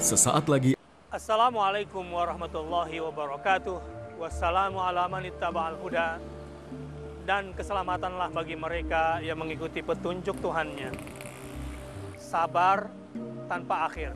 Sesaat lagi. Assalamualaikum warahmatullahi wabarakatuh. Wassalamu ala man ittaba'al huda. Dan keselamatanlah bagi mereka yang mengikuti petunjuk Tuhannya. Sabar tanpa akhir.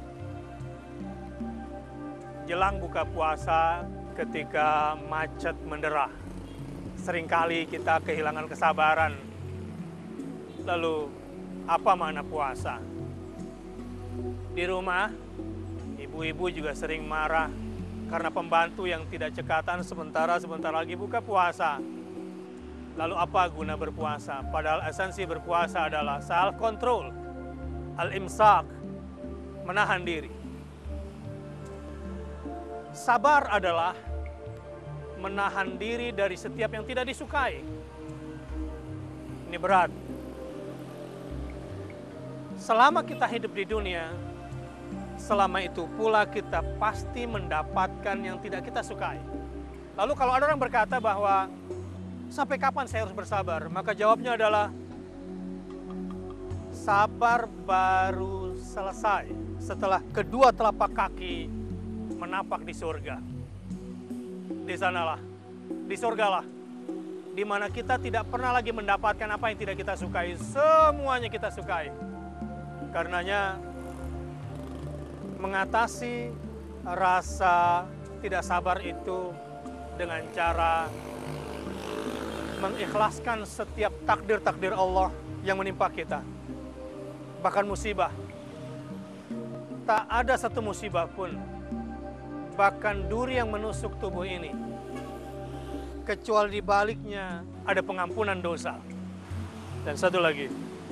Jelang buka puasa ketika macet menderah, seringkali kita kehilangan kesabaran. Lalu, apa makna puasa? Di rumah, ibu-ibu juga sering marah karena pembantu yang tidak cekatan sebentar lagi buka puasa. Lalu apa guna berpuasa? Padahal esensi berpuasa adalah self-control, al-imsak, menahan diri. Sabar adalah menahan diri dari setiap yang tidak disukai. Ini berat. Selama kita hidup di dunia, selama itu pula kita pasti mendapatkan yang tidak kita sukai. Lalu kalau ada orang berkata bahwa sampai kapan saya harus bersabar? Maka jawabnya adalah sabar baru selesai setelah kedua telapak kaki menapak di surga. Di sanalah, di surgalah, di mana kita tidak pernah lagi mendapatkan apa yang tidak kita sukai. Semuanya kita sukai. Karenanya mengatasi rasa tidak sabar itu dengan cara mengikhlaskan setiap takdir-takdir Allah yang menimpa kita. Bahkan musibah. Tak ada satu musibah pun, bahkan duri yang menusuk tubuh ini, kecuali di baliknya ada pengampunan dosa. Dan satu lagi,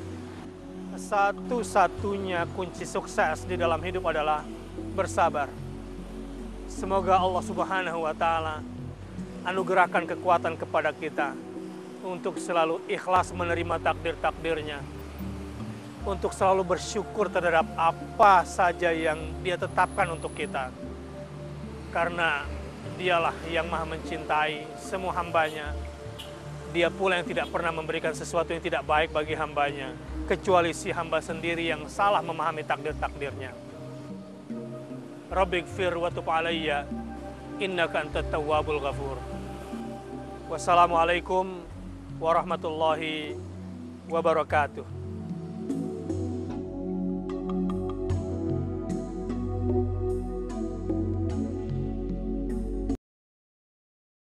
satu-satunya kunci sukses di dalam hidup adalah bersabar. Semoga Allah Subhanahu wa Ta'ala anugerahkan kekuatan kepada kita untuk selalu ikhlas menerima takdir-takdirnya, untuk selalu bersyukur terhadap apa saja yang Dia tetapkan untuk kita. Karena Dialah yang maha mencintai semua hambanya. Dia pula yang tidak pernah memberikan sesuatu yang tidak baik bagi hambanya, kecuali si hamba sendiri yang salah memahami takdir-takdirnya. Rabbighfir wa tub alayya innaka antat tawwabul ghafur. Wassalamualaikum warahmatullahi wabarakatuh.